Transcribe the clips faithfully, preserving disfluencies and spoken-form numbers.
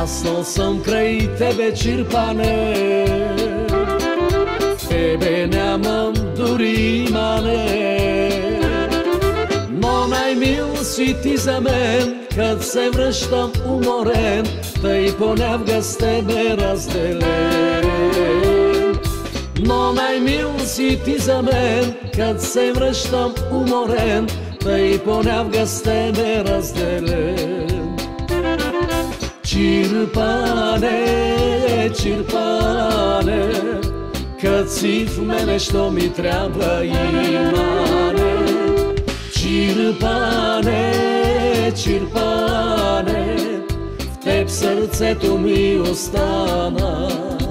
Раснал съм край тебе, чирпане, в тебе нямам дори мане. Но най-мил си ти за мен, кът се връщам уморен, тъй понякога с тебе разделен. Но най-мил си ти за мен, кът се връщам уморен, тъй понякога с тебе разделен. Чирпане, чирпане, кът си в мене, що ми трябва имане. Чирпане, чирпане, в теб сърцето ми остана.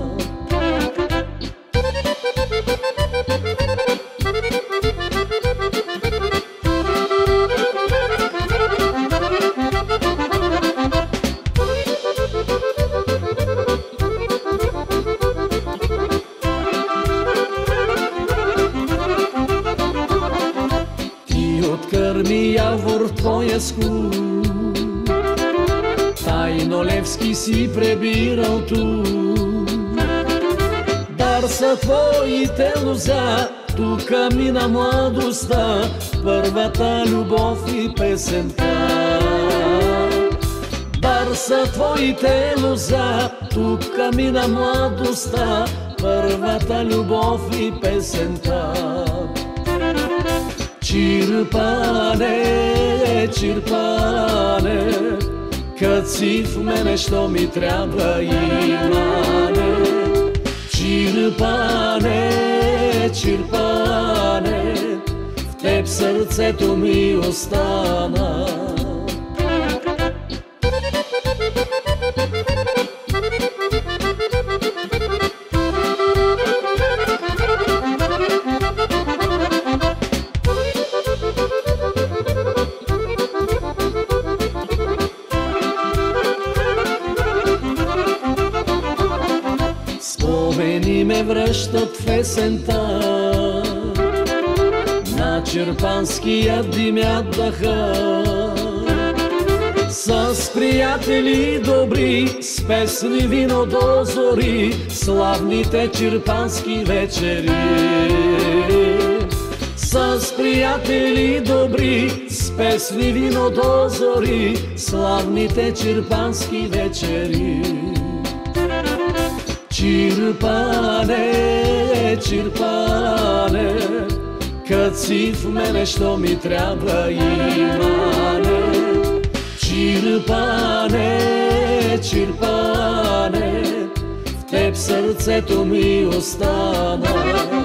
Откърми явор в твоя скур, тайно Левски си пребирал ту. Дар са твоите лоза, тука мина младостта, първата любов и песента. Дар са твоите лоза, тука мина младостта, първата любов и песента. Чирпане, чирпане, кът си в мене, що ми трябва имане. Чирпане, чирпане, в теб сърцето ми остана. Спомени ме връщат в есента, на черпанския димят дъха. С приятели добри, с песни вино до зори, славните черпански вечери. С приятели добри, с песни вино до зори, славните черпански вечери. Чирпане, чирпане, кът си в мене, що ми трябва имане. Чирпане, чирпане, в теб сърцето ми остана.